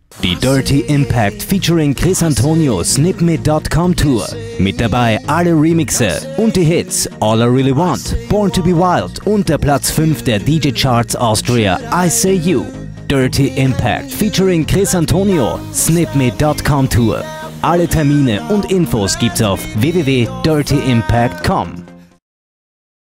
Die Dirty Impact featuring Chris Antonio Snipme.com Tour. Mit dabei alle Remixe und die Hits All I Really Want, Born to be Wild und der Platz 5 der DJ Charts Austria I Say You. Dirty Impact featuring Chris Antonio Snipme.com Tour. Alle Termine und Infos gibt's auf www.dirtyimpact.com.